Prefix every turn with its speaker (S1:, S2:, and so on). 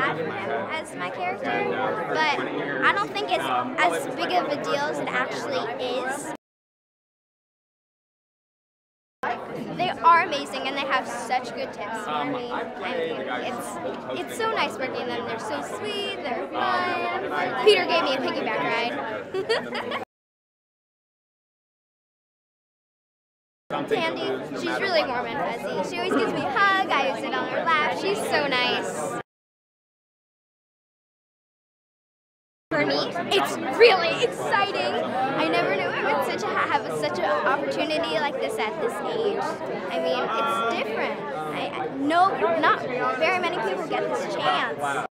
S1: have him as my character, but I don't think it's as big of a deal as it actually is. They are amazing, and they have such good tips for me. It's so nice working with them. They're so sweet, they're fun. Peter gave me a piggyback ride. Candy, she's really warm and fuzzy. She always gives me a hug, I sit on her lap. She's so nice. For me, it's really exciting. I never knew I would have such an opportunity like this at this age. I mean, it's different. Not very many people get this chance.